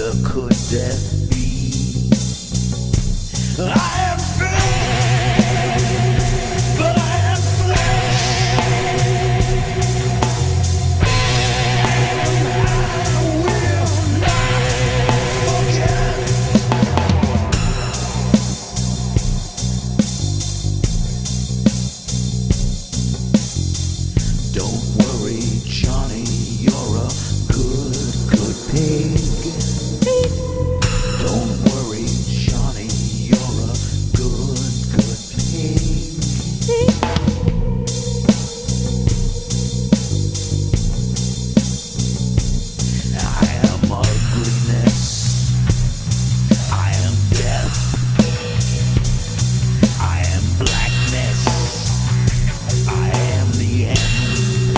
where could death be? I am flesh, but I am flesh, and I will not forget. Don't worry, Johnny, you're a good pig. Don't worry, Johnny, you're a good pig. I am ugliness, I am death, I am blackness, I am the end.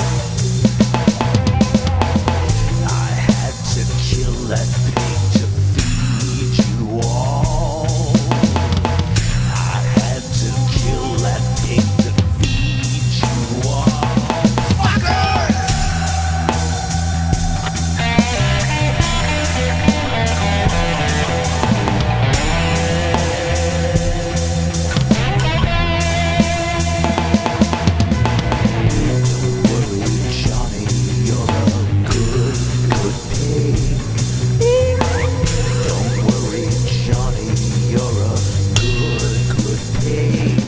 I had to kill that pig to feed you all. I had to kill that pig to feed you all. Fuckers! Don't worry, Johnny, you're a good pig. Don't worry, Johnny, you're a good pig.